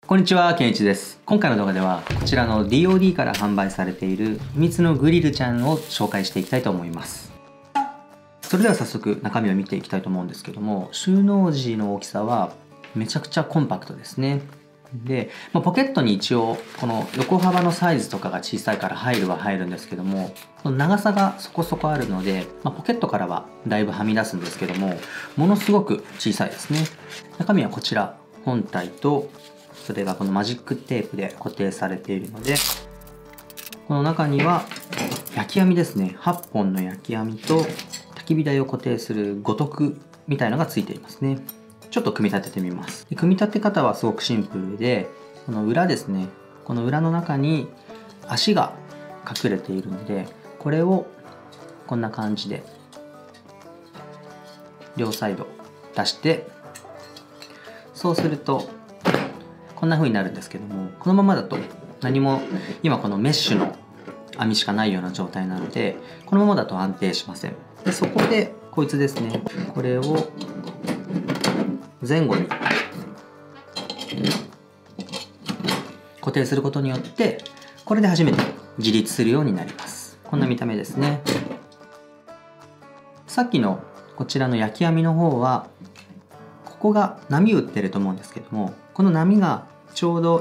こんにちは、健一です。今回の動画ではこちらの DOD から販売されている秘密のグリルちゃんを紹介していきたいと思います。それでは早速中身を見ていきたいと思うんですけども、収納時の大きさはめちゃくちゃコンパクトですね。で、ポケットに一応この横幅のサイズとかが小さいから入るは入るんですけども、この長さがそこそこあるので、ポケットからはだいぶはみ出すんですけども、ものすごく小さいですね。中身はこちら、本体とそれがこのマジックテープで固定されているので、この中には焼き網ですね。8本の焼き網と焚き火台を固定する五徳みたいのがついていますね。ちょっと組み立ててみます。で、組み立て方はすごくシンプルで、この裏ですね。この裏の中に足が隠れているので、これをこんな感じで両サイド出して、そうするとこんな風になるんですけども、このままだと何も、今このメッシュの網しかないような状態なので、このままだと安定しません。で、そこでこいつですね、これを前後に固定することによって、これで初めて自立するようになります。こんな見た目ですね。さっきのこちらの焼き網の方は、ここが波打ってると思うんですけども、この波がちょうど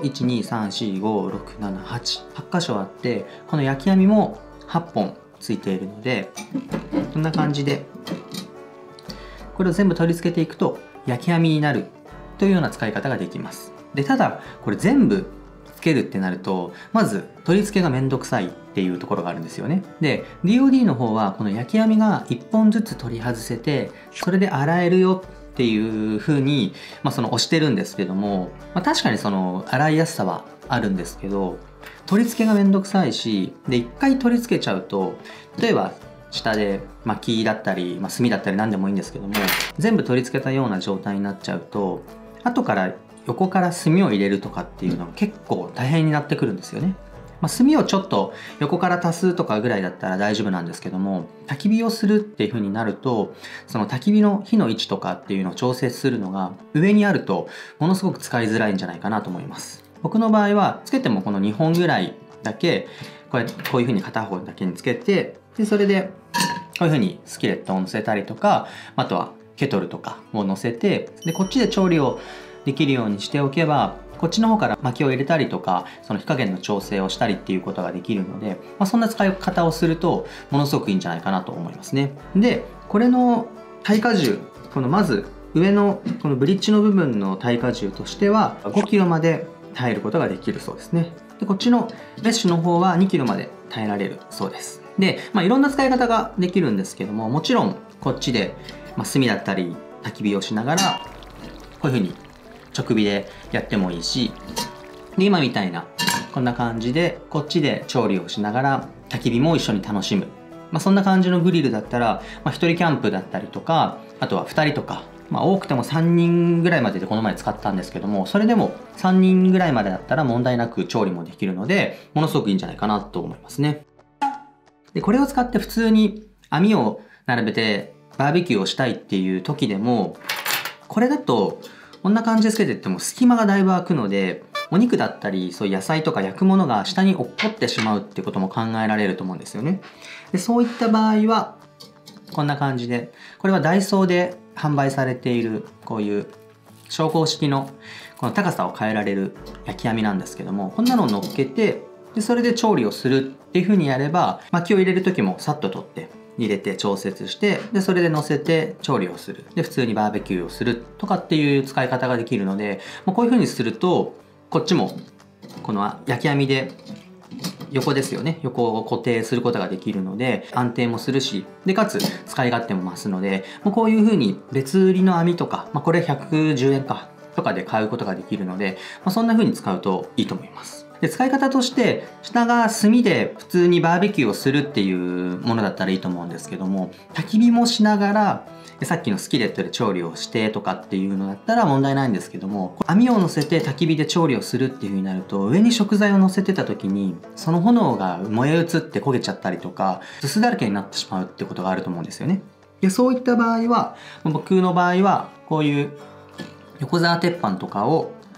123456788箇所あって、この焼き網も8本ついているので、こんな感じでこれを全部取り付けていくと焼き網になるというような使い方ができます。で、ただこれ全部つけるってなると、まず取り付けがめんどくさいっていうところがあるんですよね。で、 DOD の方はこの焼き網が1本ずつ取り外せて、それで洗えるよっていう風に、その押してるんですけども、確かにその洗いやすさはあるんですけど、取り付けがめんどくさいし、で、一回取り付けちゃうと、例えば下で薪だったり、炭だったり何でもいいんですけども、全部取り付けたような状態になっちゃうと、後から横から炭を入れるとかっていうのが結構大変になってくるんですよね。炭をちょっと横から足すとかぐらいだったら大丈夫なんですけども、焚き火をするっていう風になると、その焚き火の火の位置とかっていうのを調整するのが上にあるとものすごく使いづらいんじゃないかなと思います。僕の場合はつけてもこの2本ぐらいだけこういう風に片方だけにつけて、でそれでこういう風にスキレットを乗せたりとか、あとはケトルとかを乗せて、でこっちで調理をできるようにしておけば、こっちの方から薪を入れたりとか、その火加減の調整をしたりっていうことができるので、そんな使い方をするとものすごくいいんじゃないかなと思いますね。で、これの耐荷重、このまず上のこのブリッジの部分の耐荷重としては5キロまで耐えることができるそうですね。で、こっちのメッシュの方は2キロまで耐えられるそうです。で、いろんな使い方ができるんですけども、もちろんこっちで炭だったり焚き火をしながらこういう風に直火でやってもいいし、で今みたいなこんな感じでこっちで調理をしながら焚き火も一緒に楽しむ、そんな感じのグリルだったら、1人キャンプだったりとか、あとは2人とか、多くても3人ぐらいまででこの前使ったんですけども、それでも3人ぐらいまでだったら問題なく調理もできるので、ものすごくいいんじゃないかなと思いますね。で、これを使って普通に網を並べてバーベキューをしたいっていう時でも、これだとこんな感じでつけてっても隙間がだいぶ空くので、お肉だったりそういう野菜とか焼くものが下に落っこってしまうってことも考えられると思うんですよね。で、そういった場合はこんな感じで、これはダイソーで販売されているこういう昇降式のこの高さを変えられる焼き網なんですけども、こんなのを乗っけて、でそれで調理をするっていう風にやれば、薪を入れる時もさっと取って入れて調節して、でそれで乗せて調理をする、で普通にバーベキューをするとかっていう使い方ができるので、こういう風にするとこっちもこの焼き網で横ですよね、横を固定することができるので安定もするし、でかつ使い勝手も増すので、こういう風に別売りの網とか、これ110円かとかで買うことができるので、そんな風に使うといいと思います。で、使い方として下が炭で普通にバーベキューをするっていうものだったらいいと思うんですけども、焚き火もしながらさっきのスキレットで調理をしてとかっていうのだったら問題ないんですけども、網を乗せて焚き火で調理をするっていう風になると、上に食材を乗せてた時にその炎が燃え移って焦げちゃったりとか、すすだらけになってしまうってことがあると思うんですよね。で、そういった場合は、僕の場合はこういう横沢鉄板とかを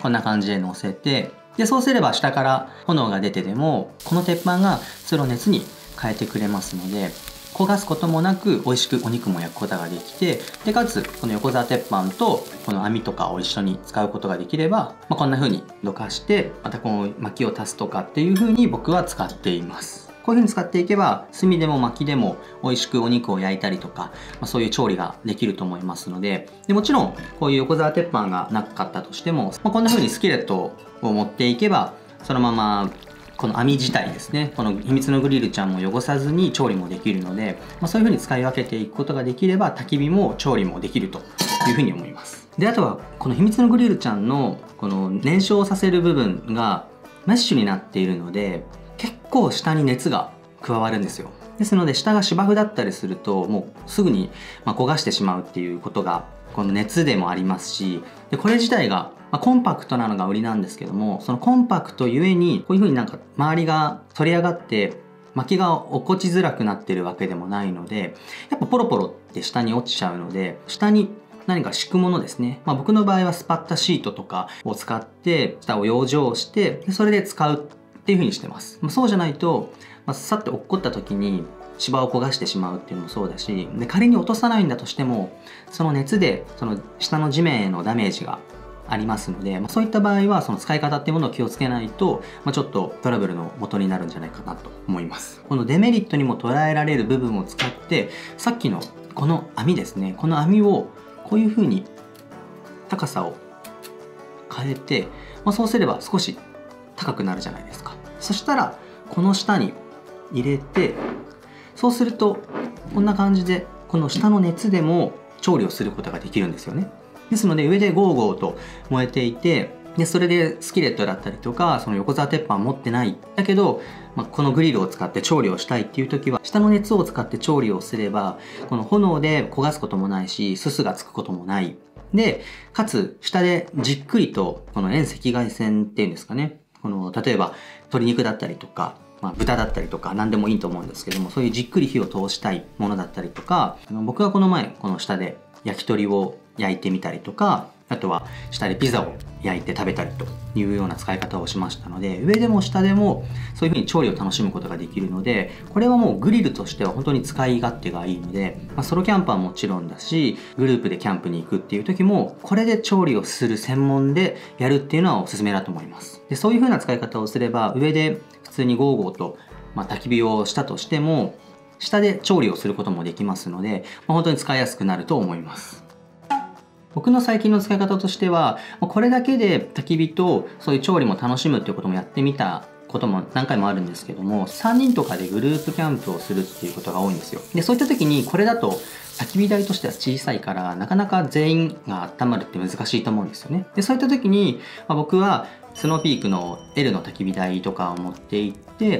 こんな感じで乗せて、でそうすれば下から炎が出てでもこの鉄板がそれを熱に変えてくれますので、焦がすこともなく美味しくお肉も焼くことができて、でかつこの横澤鉄板とこの網とかを一緒に使うことができれば、こんな風にどかしてまたこの薪を足すとかっていう風に僕は使っています。こういう風に使っていけば炭でも薪でも美味しくお肉を焼いたりとか、そういう調理ができると思いますので、もちろんこういう横澤鉄板がなかったとしても、こんな風にスキレットを持っていけばそのままこの網自体ですね、この秘密のグリルちゃんも汚さずに調理もできるので、そういう風に使い分けていくことができれば焚き火も調理もできるという風に思います。であとはこの秘密のグリルちゃんのこの燃焼させる部分がメッシュになっているので、結構下に熱が加わるんですよ。ですので下が芝生だったりするともうすぐに焦がしてしまうっていうことがこの熱でもありますし、でこれ自体がコンパクトなのが売りなんですけども、そのコンパクトゆえにこういう風になんか周りが反り上がって薪が落っこちづらくなってるわけでもないので、やっぱポロポロって下に落ちちゃうので、下に何か敷くものですね、僕の場合はスパッタシートとかを使って下を養生して、それで使うっていう風にしてます。そうじゃないと、さって落っこった時に芝を焦がしてしまうっていうのもそうだし、で仮に落とさないんだとしてもその熱でその下の地面へのダメージがありますので、そういった場合はその使い方っていうものを気をつけないと、ちょっとトラブルの元になるんじゃないかなと思います。このデメリットにも捉えられる部分を使って、さっきのこの網ですね、この網をこういう風に高さを変えて、そうすれば少し高くなるじゃないですか。そしたらこの下に入れて、そうするとこんな感じでこの下の熱でも調理をすることができるんですよね。ですので上でゴーゴーと燃えていて、でそれでスキレットだったりとかその横澤鉄板持ってないだけど、このグリルを使って調理をしたいっていう時は下の熱を使って調理をすれば、この炎で焦がすこともないしすすがつくこともないで、かつ下でじっくりとこの遠赤外線っていうんですかね、この例えば鶏肉だったりとか、豚だったりとか何でもいいと思うんですけども、そういうじっくり火を通したいものだったりとか、僕はこの前この下で焼き鳥を焼いてみたりとか、あとは下でピザを焼いて食べたりというような使い方をしましたので、上でも下でもそういう風に調理を楽しむことができるので、これはもうグリルとしては本当に使い勝手がいいので、ソロキャンプはもちろんだし、グループでキャンプに行くっていう時もこれで調理をする専門でやるっていうのはおすすめだと思います。でそういう風な使い方をすれば、上で普通にゴーゴーと焚き火をしたとしても下で調理をすることもできますので、本当に使いやすくなると思います。僕の最近の使い方としては、これだけで焚き火とそういう調理も楽しむっていうこともやってみたことも何回もあるんですけども、3人とかでグループキャンプをするっていうことが多いんですよ。でそういった時にこれだと焚き火台としては小さいからなかなか全員が温まるって難しいと思うんですよね。でそういった時に、僕はスノーピークの L の焚き火台とかを持って行って、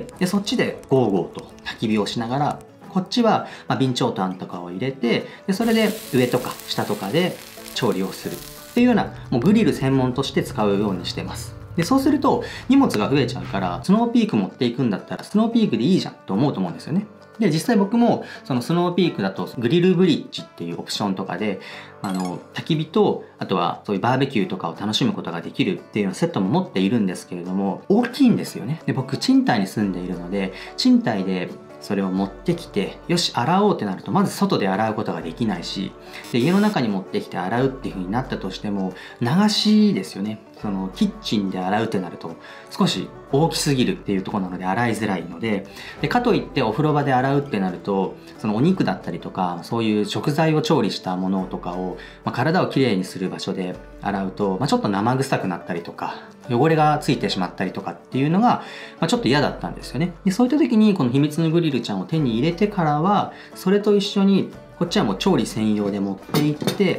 でそっちでゴーゴーと焚き火をしながら、こっちは備長炭とかを入れて、でそれで上とか下とかで調理をするっていうような、もうグリル専門として使うようにしてます。でそうすると荷物が増えちゃうから、スノーピーク持っていくんだったらスノーピークでいいじゃんと思うと思うんですよね。で実際僕もそのスノーピークだとグリルブリッジっていうオプションとかで焚き火と、あとはそういうバーベキューとかを楽しむことができるっていうようなセットも持っているんですけれども、大きいんですよね。で僕賃貸に住んでいるので、賃貸でそれを持ってきてよし洗おうってなるとまず外で洗うことができないし、で家の中に持ってきて洗うっていう風になったとしても流しですよね。そのキッチンで洗うってなると少し大きすぎるっていうところなので洗いづらいので、かといってお風呂場で洗うってなるとそのお肉だったりとかそういう食材を調理したものとかを、体をきれいにする場所で洗うと、ちょっと生臭くなったりとか汚れがついてしまったりとかっていうのが、ちょっと嫌だったんですよね。でそういった時にこの秘密のグリルちゃんを手に入れてからは、それと一緒にこっちはもう調理専用で持っていって、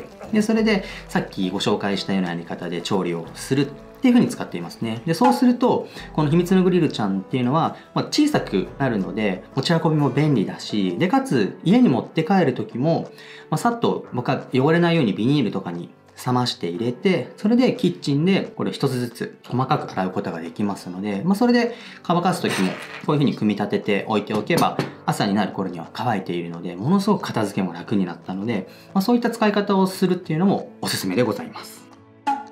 でそれでさっきご紹介したようなやり方で調理をするっていう風に使っていますね。でそうするとこの秘密のグリルちゃんっていうのは、小さくなるので持ち運びも便利だし、でかつ家に持って帰る時も、さっと僕は汚れないようにビニールとかに冷まして入れて、それでキッチンでこれ一つずつ細かく洗うことができますので、それで乾かす時もこういう風に組み立てて置いておけば朝になる頃には乾いているので、ものすごく片付けも楽になったので、そういった使い方をするっていうのもおすすめでございます。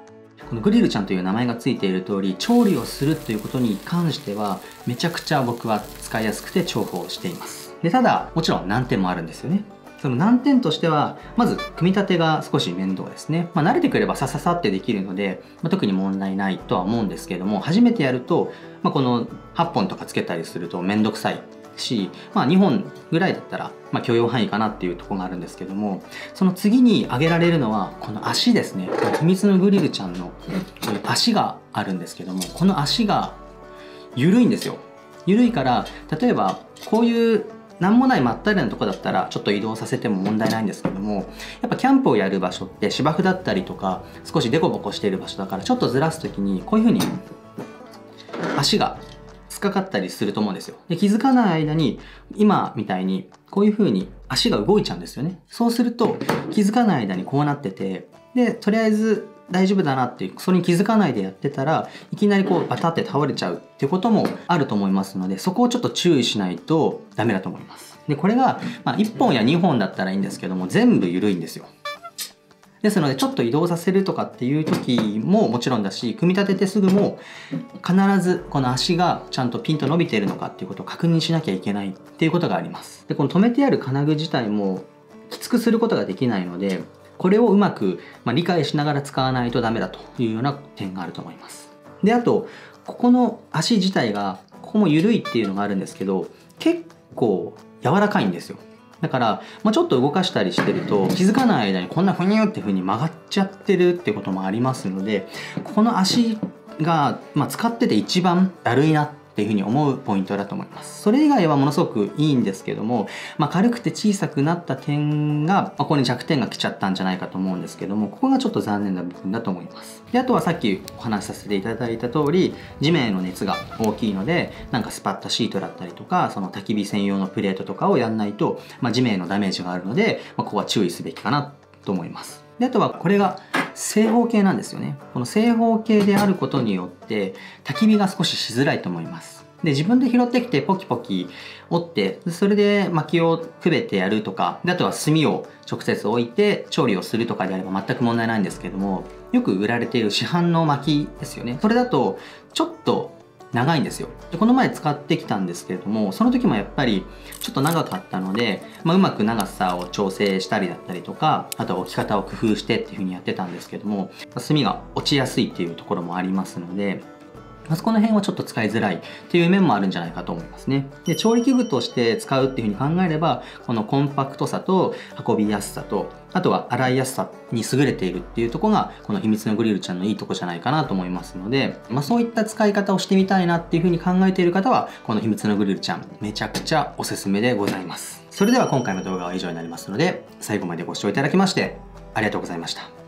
このグリルちゃんという名前がついている通り、調理をするということに関してはめちゃくちゃ僕は使いやすくて重宝しています。で、ただもちろん難点もあるんですよね。その難点としては、まず組み立てが少し面倒ですね。慣れてくればさささってできるので、特に問題ないとは思うんですけれども、初めてやると、この8本とかつけたりすると面倒くさいし、2本ぐらいだったら、許容範囲かなっていうところがあるんですけども、その次に挙げられるのはこの足ですね。秘密のグリルちゃんの足があるんですけども、この足が緩いんですよ。緩いから、例えばこういう何もないまったりなとこだったらちょっと移動させても問題ないんですけども、やっぱキャンプをやる場所って芝生だったりとか少しデコボコしている場所だから、ちょっとずらす時にこういう風に足が突っかかったりすると思うんですよ。で、気づかない間に今みたいにこういう風に足が動いちゃうんですよね。そうすると気づかない間にこうなってて、でとりあえず大丈夫だなっていう、それに気づかないでやってたらいきなりこうバタって倒れちゃうっていうこともあると思いますので、そこをちょっと注意しないとダメだと思います。で、これが1本や2本だったらいいんですけども、全部緩いんですよ。ですのでちょっと移動させるとかっていう時ももちろんだし、組み立ててすぐも必ずこの足がちゃんとピンと伸びているのかっていうことを確認しなきゃいけないっていうことがあります。で、この止めてある金具自体もきつくすることができないので、これをうまく理解しながら使わないとダメだというような点があると思います。で、あとここの足自体がここも緩いっていうのがあるんですけど、結構柔らかいんですよ。だから、ちょっと動かしたりしてると気づかない間にこんなふにゅっていう風に曲がっちゃってるってこともありますので、この足が、使ってて一番だるいなっていう風に思うポイントだと思います。それ以外はものすごくいいんですけども、軽くて小さくなった点が、ここに弱点が来ちゃったんじゃないかと思うんですけども、ここがちょっと残念な部分だと思います。で、あとはさっきお話しさせていただいた通り、地面への熱が大きいので、スパッタシートだったりとか、その焚き火専用のプレートとかをやんないと、地面へのダメージがあるので、ここは注意すべきかなと思います。で、あとはこれが正方形なんですよね。この正方形であることによって焚き火が少ししづらいと思います。で、自分で拾ってきてポキポキ折って、それで薪をくべてやるとか、で、あとは炭を直接置いて調理をするとかであれば全く問題ないんですけども、よく売られている市販の薪ですよね。それだとちょっと長いんですよ。で、この前使ってきたんですけれども、その時もやっぱりちょっと長かったので、うまく長さを調整したりだったりとか、あとは置き方を工夫してっていう風にやってたんですけども、炭が落ちやすいっていうところもありますので、そこの辺はちょっと使いづらいっていう面もあるんじゃないかと思いますね。で、調理器具として使うっていう風に考えれば、このコンパクトさと運びやすさと、あとは洗いやすさに優れているっていうところが、この秘密のグリルちゃんのいいとこじゃないかなと思いますので、そういった使い方をしてみたいなっていう風に考えている方は、この秘密のグリルちゃん、めちゃくちゃおすすめでございます。それでは今回の動画は以上になりますので、最後までご視聴いただきまして、ありがとうございました。